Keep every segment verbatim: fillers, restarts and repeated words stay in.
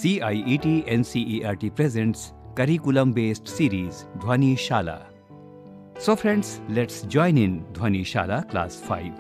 C I E T N C E R T presents curriculum-based series Dhwani Shala. So friends, let's join in Dhwani Shala class five.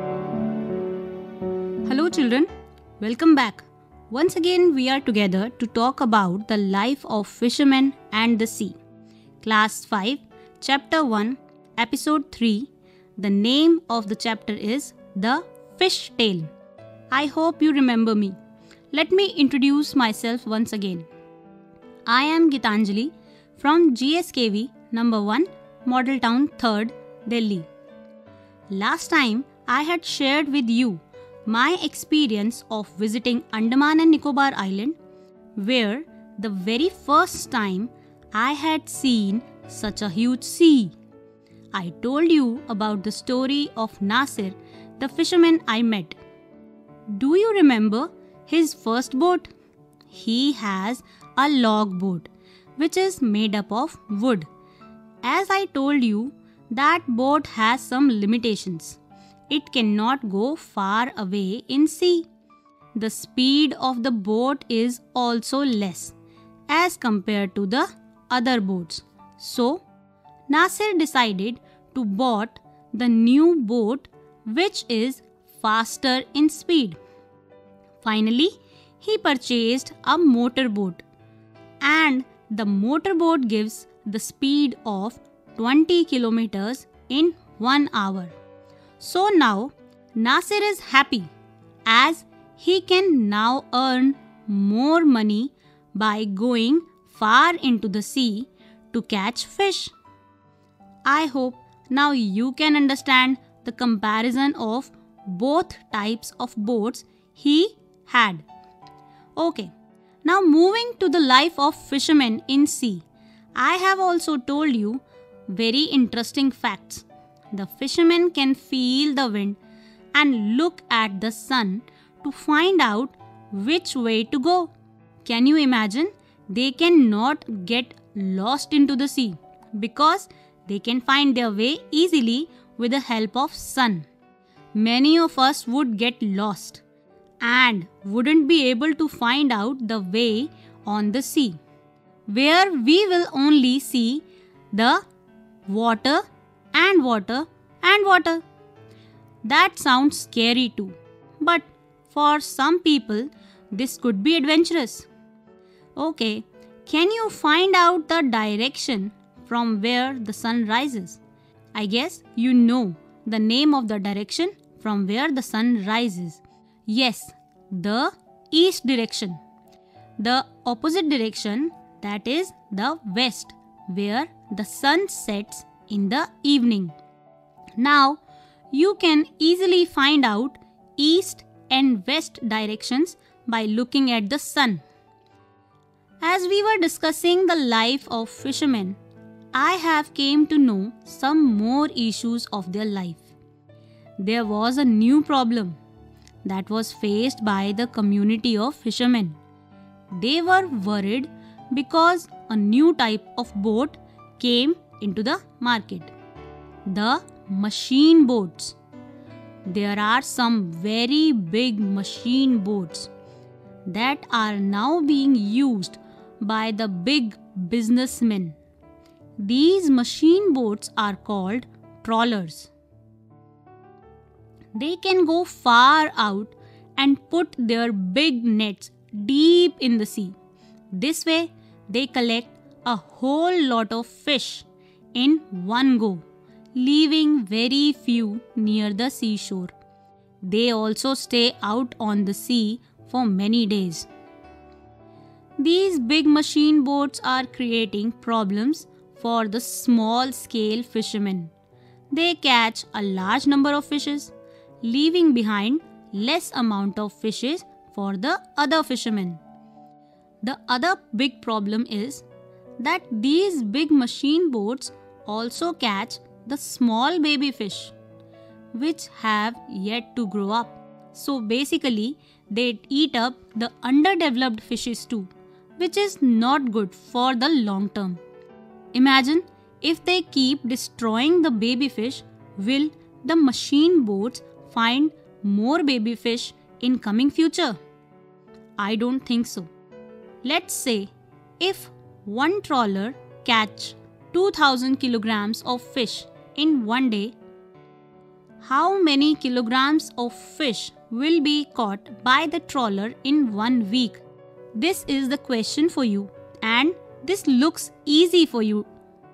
Hello children, welcome back. Once again we are together to talk about the life of fishermen and the sea. Class five, Chapter one, Episode three. The name of the chapter is The Fish Tale. I hope you remember me. Let me introduce myself once again. I am Gitanjali from G S K V number one, Model Town third, Delhi. Last time I had shared with you my experience of visiting Andaman and Nicobar Island, where the very first time I had seen such a huge sea. I told you about the story of Nasir, the fisherman I met. Do you remember his first boat? He has a log boat which is made up of wood. As I told you, that boat has some limitations. It cannot go far away in sea. The speed of the boat is also less as compared to the other boats. So, Nasir decided to bought the new boat which is faster in speed. Finally, he purchased a motorboat, and the motorboat gives the speed of twenty kilometers in one hour. So now Nasir is happy as he can now earn more money by going far into the sea to catch fish. I hope now you can understand the comparison of both types of boats he had. Okay, now moving to the life of fishermen in sea. I have also told you very interesting facts. The fishermen can feel the wind and look at the sun to find out which way to go. Can you imagine? They cannot get lost into the sea because they can find their way easily with the help of sun. Many of us would get lost and wouldn't be able to find out the way on the sea, where we will only see the water and water and water. That sounds scary too, but for some people this could be adventurous. Okay, can you find out the direction from where the sun rises? I guess you know the name of the direction from where the sun rises. Yes, the east direction. The opposite direction, that is the west, where the sun sets in the evening. Now, you can easily find out east and west directions by looking at the sun. As we were discussing the life of fishermen, I have came to know some more issues of their life. There was a new problem that was faced by the community of fishermen. They were worried because a new type of boat came into the market. The machine boats. There are some very big machine boats that are now being used by the big businessmen. These machine boats are called trawlers. They can go far out and put their big nets deep in the sea. This way, they collect a whole lot of fish in one go, leaving very few near the seashore. They also stay out on the sea for many days. These big machine boats are creating problems for the small-scale fishermen. They catch a large number of fishes, leaving behind less amount of fishes for the other fishermen. The other big problem is that these big machine boats also catch the small baby fish which have yet to grow up. So basically, they eat up the underdeveloped fishes too, which is not good for the long term. Imagine if they keep destroying the baby fish, will the machine boats find more baby fish in coming future? I don't think so. Let's say if one trawler catch two thousand kilograms of fish in one day, how many kilograms of fish will be caught by the trawler in one week? This is the question for you, and this looks easy for you.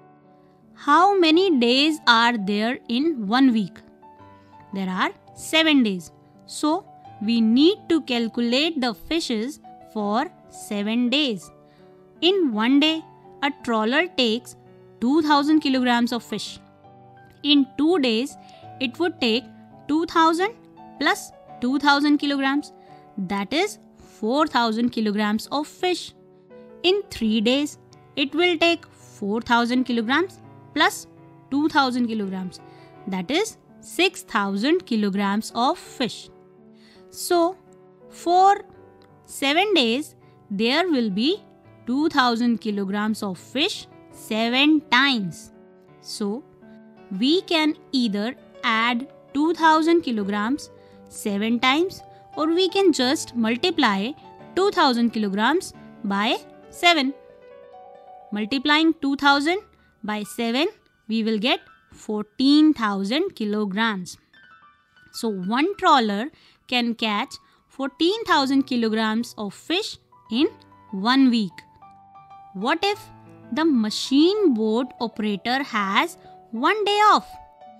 How many days are there in one week? There are seven days. So, we need to calculate the fishes for seven days. In one day, a trawler takes two thousand kilograms of fish. In two days, it would take two thousand plus two thousand kilograms. That is four thousand kilograms of fish. In three days, it will take four thousand kilograms plus two thousand kilograms. That is six thousand kilograms of fish. So, for seven days, there will be two thousand kilograms of fish seven times. So, we can either add two thousand kilograms seven times, or we can just multiply two thousand kilograms by seven. Multiplying two thousand by seven, we will get fourteen thousand kilograms. So, one trawler can catch fourteen thousand kilograms of fish in one week. What if the machine boat operator has one day off?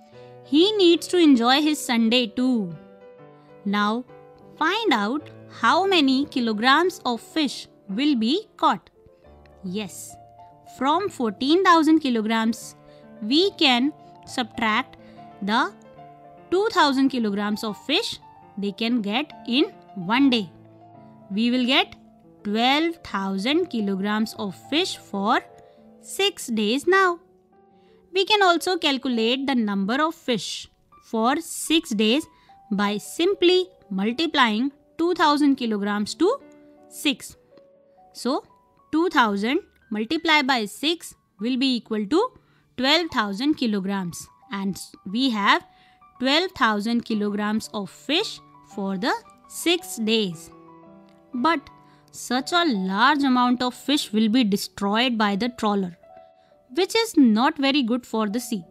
He needs to enjoy his Sunday too. Now, find out how many kilograms of fish will be caught. Yes, from fourteen thousand kilograms, we can subtract the two thousand kilograms of fish they can get in one day. We will get twelve thousand kilograms of fish for six days now. We can also calculate the number of fish for six days by simply multiplying two thousand kilograms to six. So, two thousand multiplied by six will be equal to twelve thousand kilograms, and we have twelve thousand kilograms of fish for the six days. But such a large amount of fish will be destroyed by the trawler, which is not very good for the sea,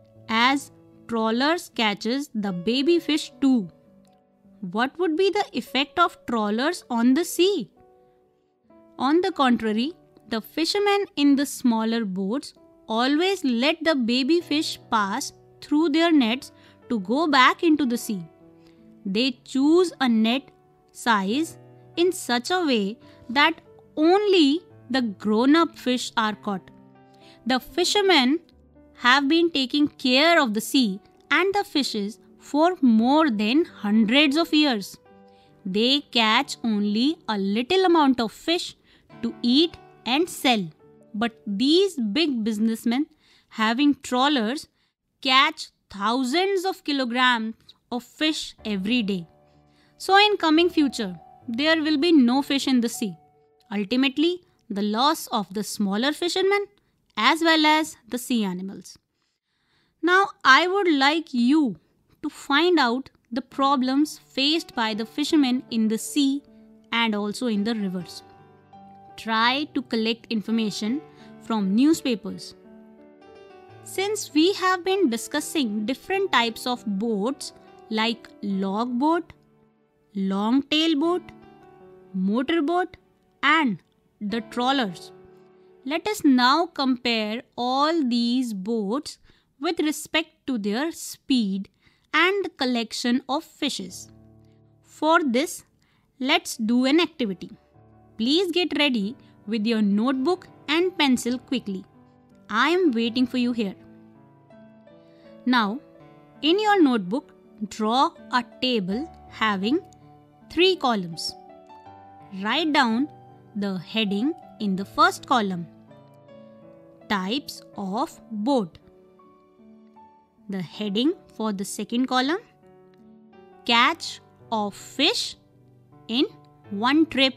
as trawlers catches the baby fish too. What would be the effect of trawlers on the sea? On the contrary, the fishermen in the smaller boats always let the baby fish pass through their nets to go back into the sea. They choose a net size in such a way that only the grown-up fish are caught. The fishermen have been taking care of the sea and the fishes for more than hundreds of years. They catch only a little amount of fish to eat and sell. But these big businessmen having trawlers catch thousands of kilograms of fish every day. So in coming future, there will be no fish in the sea. Ultimately, the loss of the smaller fishermen as well as the sea animals. Now, I would like you to find out the problems faced by the fishermen in the sea and also in the rivers. Try to collect information from newspapers. Since we have been discussing different types of boats like log boat, long tail boat, motor boat and the trawlers, let us now compare all these boats with respect to their speed and collection of fishes. For this, let's do an activity. Please get ready with your notebook and pencil quickly. I am waiting for you here. Now, in your notebook, draw a table having three columns. Write down the heading in the first column. Types of boat. The heading for the second column. Catch of fish in one trip.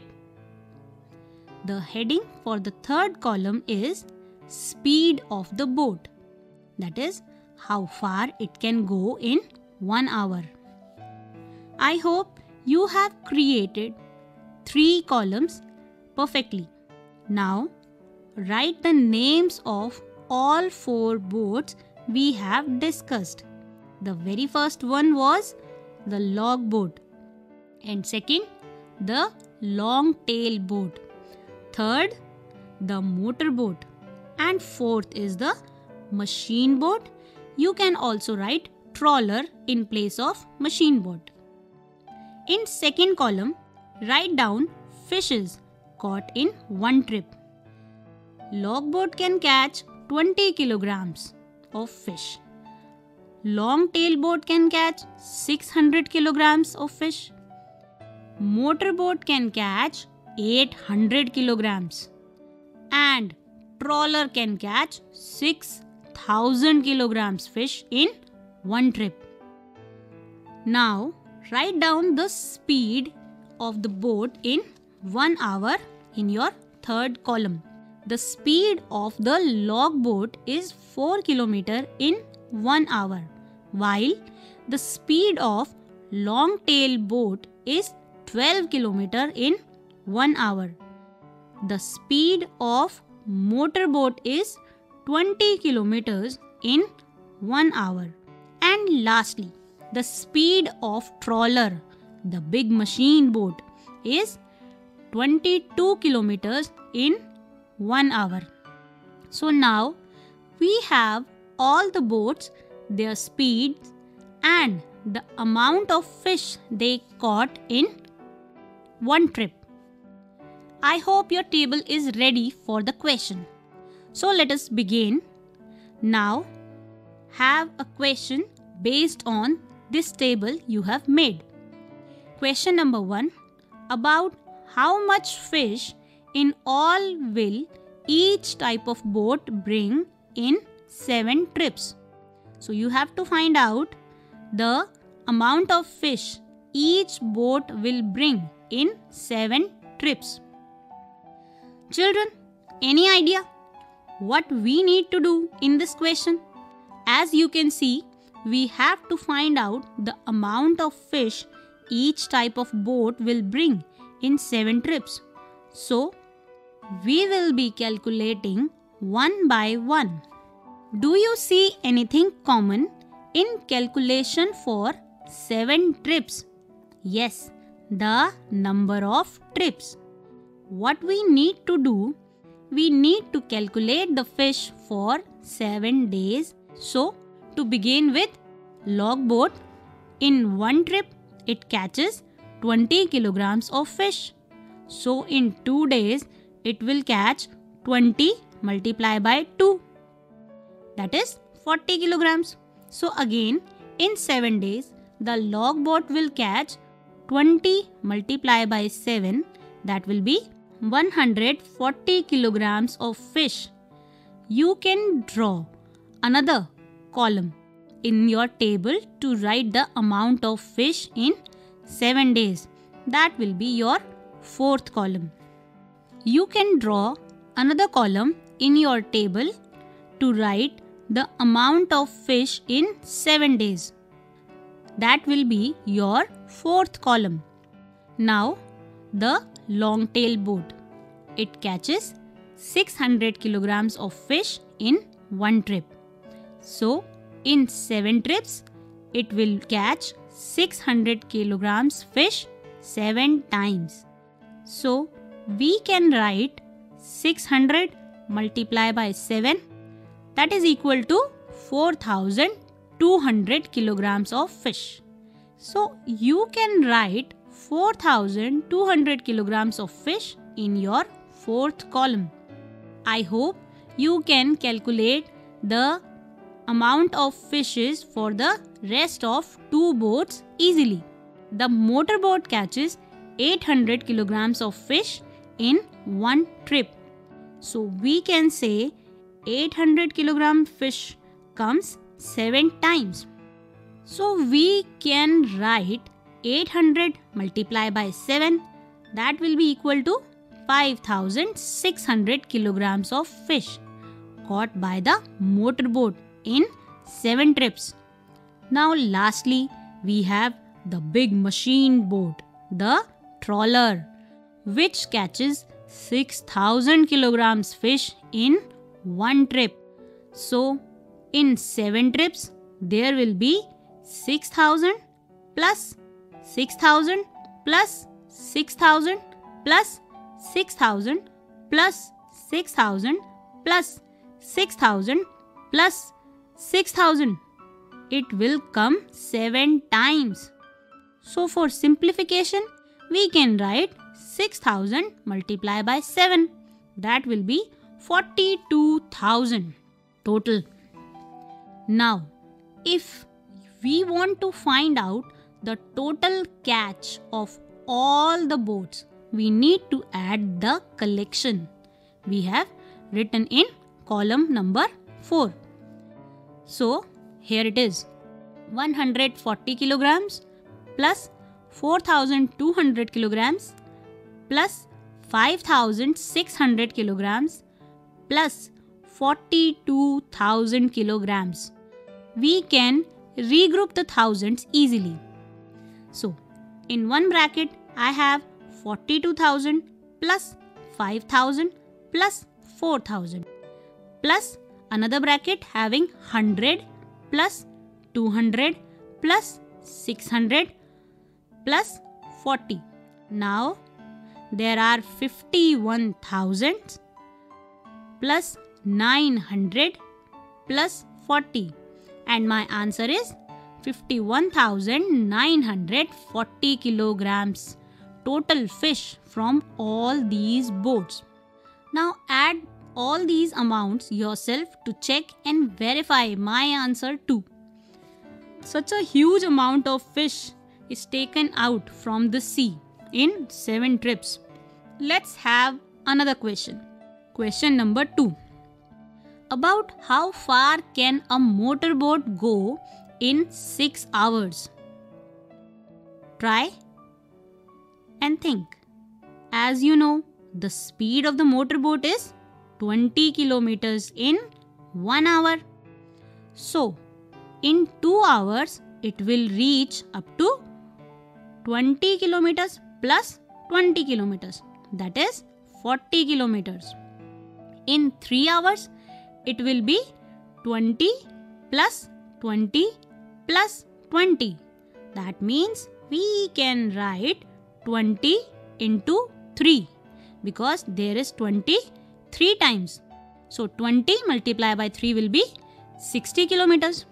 The heading for the third column is speed of the boat. That is how far it can go in one hour. I hope you have created three columns perfectly. Now, write the names of all four boats we have discussed. The very first one was the log boat, and second, the long tail boat. Third, the motor boat, and fourth is the machine boat. You can also write trawler in place of machine boat. In second column, write down fishes caught in one trip. Log boat can catch twenty kilograms of fish. Long tail boat can catch six hundred kilograms of fish. Motor boat can catch eight hundred kilograms. And trawler can catch six thousand kilograms fish in one trip. Now, write down the speed of the boat in one hour in your third column. The speed of the log boat is four kilometers in one hour, while the speed of long tail boat is twelve kilometers in one hour. The speed of motor boat is twenty kilometers in one hour. And lastly, the speed of trawler, the big machine boat, is twenty-two kilometers in one hour. So now we have all the boats, their speeds, and the amount of fish they caught in one trip. I hope your table is ready for the question. So let us begin. Now have a question based on this table you have made. Question number one. About how much fish in all will each type of boat bring in seven trips? So you have to find out the amount of fish each boat will bring in seven trips. Children, any idea what we need to do in this question? As you can see, we have to find out the amount of fish each type of boat will bring in seven trips. So, we will be calculating one by one. Do you see anything common in calculation for seven trips? Yes, the number of trips. What we need to do, we need to calculate the fish for seven days. So, to begin with, log boat, in one trip, it catches twenty kilograms of fish. So, in two days, it will catch twenty multiplied by two. That is forty kilograms. So, again, in seven days, the log boat will catch twenty multiplied by seven. That will be one hundred forty kilograms of fish. You can draw another column in your table to write the amount of fish in seven days. That will be your fourth column. You can draw another column in your table to write the amount of fish in seven days. That will be your fourth column. Now, the long tail boat. It catches six hundred kilograms of fish in one trip. So, in seven trips, it will catch six hundred kilograms fish seven times. So, we can write six hundred multiplied by seven. That is equal to four thousand two hundred kilograms of fish. So, you can write four thousand two hundred kilograms of fish in your fourth column. I hope you can calculate the amount of fishes for the rest of two boats easily. The motor boat catches eight hundred kilograms of fish in one trip. So we can say eight hundred kilogram fish comes seven times. So we can write eight hundred multiplied by seven. That will be equal to five thousand six hundred kilograms of fish caught by the motor boat in seven trips. Now lastly, we have the big machine boat, the trawler, which catches six thousand kilograms fish in one trip. So, in seven trips, there will be six thousand plus six thousand plus six thousand plus six thousand plus six thousand plus six thousand plus six thousand. It will come seven times. So for simplification, we can write six thousand multiplied by seven. That will be forty-two thousand total. Now, if we want to find out the total catch of all the boats, we need to add the collection. We have written in column number four. So, here it is. one hundred forty kilograms plus four thousand two hundred kilograms plus five thousand six hundred kilograms plus forty-two thousand kilograms. We can regroup the thousands easily. So, in one bracket, I have forty-two thousand plus five thousand plus four thousand plus another bracket having one hundred plus two hundred plus six hundred plus forty. Now, there are fifty-one thousand plus nine hundred plus forty. And my answer is fifty-one thousand nine hundred forty kilograms total fish from all these boats. Now add all these amounts yourself to check and verify my answer too. Such a huge amount of fish is taken out from the sea in seven trips. Let's have another question. Question number two. About how far can a motorboat go in six hours? Try and think. As you know, the speed of the motorboat is twenty kilometers in one hour. So, in two hours, it will reach up to twenty kilometers plus twenty kilometers. That is forty kilometers. In three hours, it will be twenty plus twenty plus twenty. That means we can write twenty into three because there is twenty three times. So twenty multiplied by three will be sixty kilometers.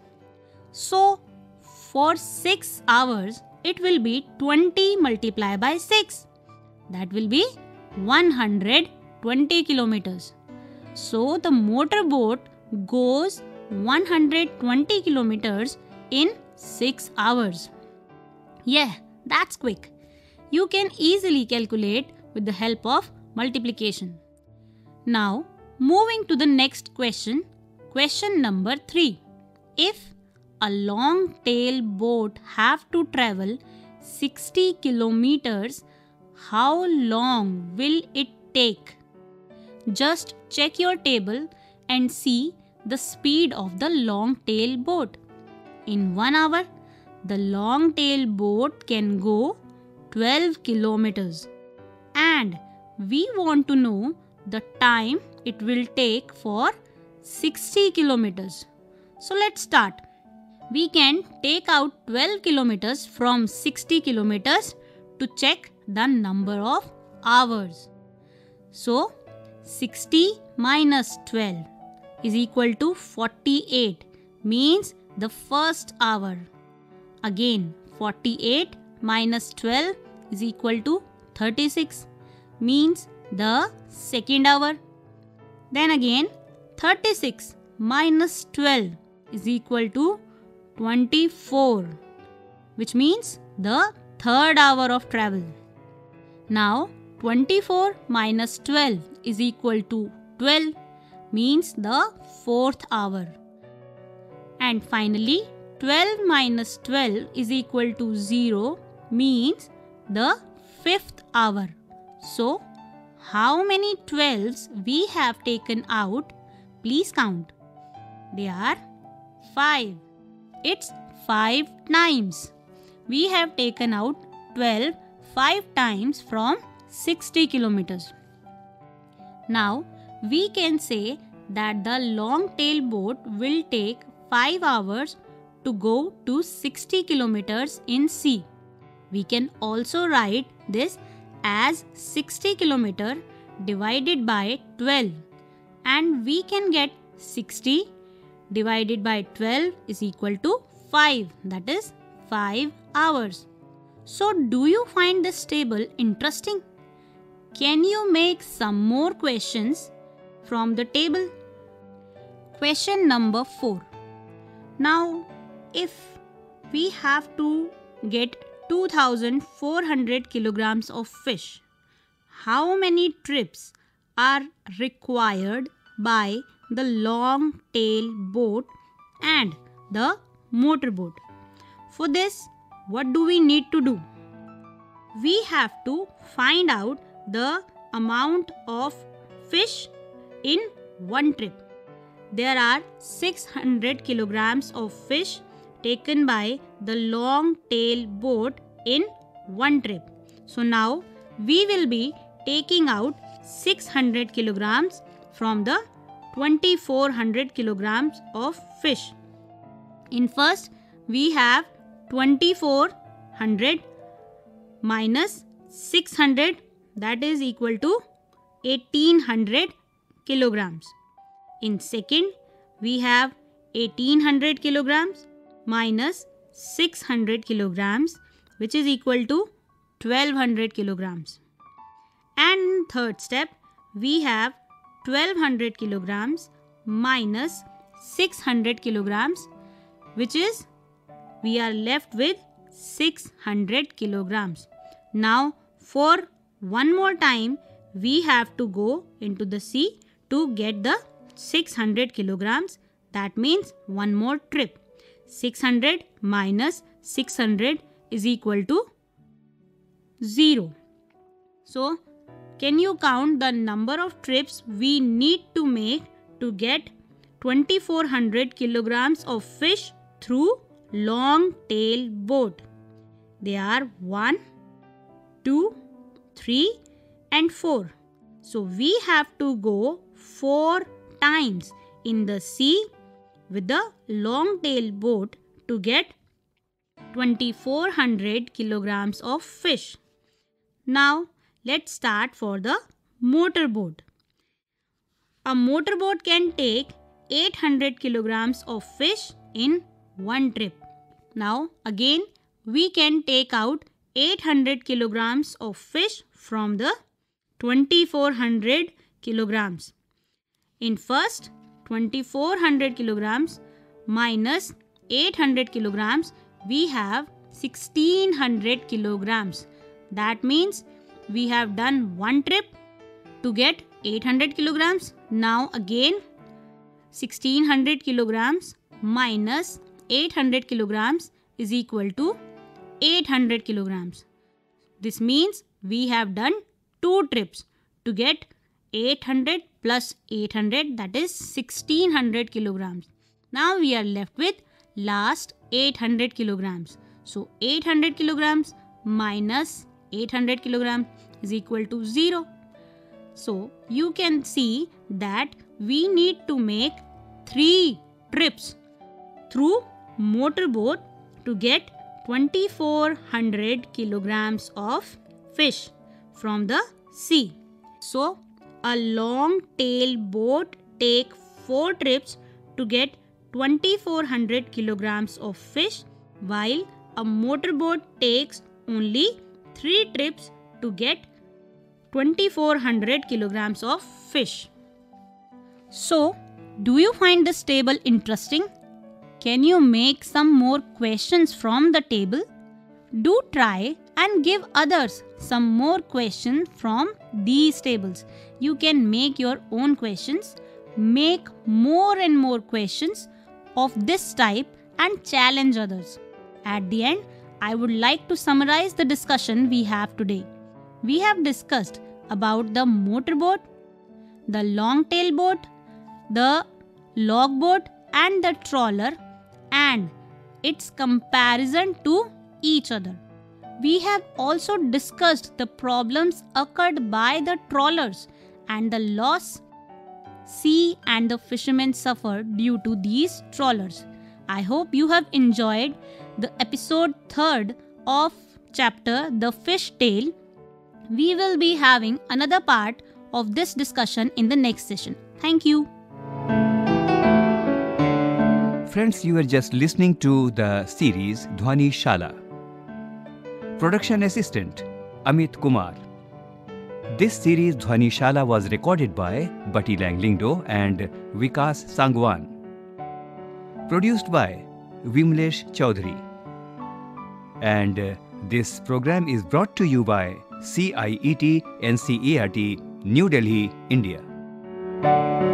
So for six hours, it will be twenty multiplied by six. That will be one hundred twenty kilometers. So the motorboat goes one hundred twenty kilometers in six hours. Yeah, that's quick. You can easily calculate with the help of multiplication. Now, moving to the next question. Question number three. If a long tail boat have to travel sixty kilometers, how long will it take? Just check your table and see the speed of the long tail boat. In one hour, the long tail boat can go twelve kilometers. And we want to know the time it will take for sixty kilometers. So let's start. We can take out twelve kilometers from sixty kilometers to check the number of hours. So, sixty minus twelve is equal to forty-eight, means the first hour. Again, forty-eight minus twelve is equal to thirty-six, means the second hour. Then again, thirty-six minus twelve is equal to twenty-four, which means the third hour of travel. Now, twenty-four minus twelve is equal to twelve, means the fourth hour. And finally, twelve minus twelve is equal to zero, means the fifth hour. So, how many twelves we have taken out? Please count. They are five. It's five times. We have taken out twelve five times from sixty kilometers. Now, we can say that the long tail boat will take five hours to go to sixty kilometers in sea. We can also write this as sixty kilometers divided by twelve, and we can get sixty divided by twelve is equal to five, that is five hours. So, do you find this table interesting? Can you make some more questions from the table? Question number four. Now, if we have to get two thousand four hundred kilograms of fish, how many trips are required by the long tail boat and the motorboat? For this, what do we need to do? We have to find out the amount of fish in one trip. There are six hundred kilograms of fish taken by the long tail boat in one trip. So now we will be taking out six hundred kilograms from the twenty-four hundred kilograms of fish. In first, we have twenty-four hundred minus six hundred, that is equal to eighteen hundred kilograms. In second, we have eighteen hundred kilograms minus six hundred kilograms, which is equal to twelve hundred kilograms. And in third step, we have twelve hundred kilograms minus six hundred kilograms, which is we are left with six hundred kilograms. Now, for one more time, we have to go into the sea to get the six hundred kilograms. That means one more trip. six hundred minus six hundred is equal to zero. So, can you count the number of trips we need to make to get twenty-four hundred kilograms of fish through long tail boat? They are one, two, three and four. So we have to go four times in the sea with the long tail boat to get twenty-four hundred kilograms of fish. Now let's start for the motorboat. A motorboat can take eight hundred kilograms of fish in one trip. Now again we can take out eight hundred kilograms of fish from the twenty-four hundred kilograms. In first, twenty-four hundred kilograms minus eight hundred kilograms, we have sixteen hundred kilograms. That means we have done one trip to get eight hundred kilograms. Now again sixteen hundred kilograms minus eight hundred kilograms is equal to eight hundred kilograms. This means we have done two trips to get eight hundred plus eight hundred, that is sixteen hundred kilograms. Now we are left with last eight hundred kilograms. So eight hundred kilograms minus eight hundred kilograms is equal to zero. So you can see that we need to make three trips through motorboat to get twenty-four hundred kilograms of fish from the sea. So a long tail boat take four trips to get twenty-four hundred kilograms of fish, while a motorboat takes only three trips to get twenty-four hundred kilograms of fish. So, do you find this table interesting? Can you make some more questions from the table? Do try and give others some more questions from these tables. You can make your own questions, make more and more questions of this type and challenge others. At the end, I would like to summarize the discussion we have today. We have discussed about the motorboat, the long tail boat, the logboat and the trawler and its comparison to each other. We have also discussed the problems occurred by the trawlers and the loss sea and the fishermen suffer due to these trawlers. I hope you have enjoyed the episode third of chapter The Fish Tale. We will be having another part of this discussion in the next session. Thank you. Friends, you are just listening to the series Dhwani Shala. Production assistant Amit Kumar. This series Dhwani Shala was recorded by Bati Langlingdo and Vikas Sangwan. Produced by Vimlesh Chaudhary. And uh, this program is brought to you by C I E T N C E R T, New Delhi, India.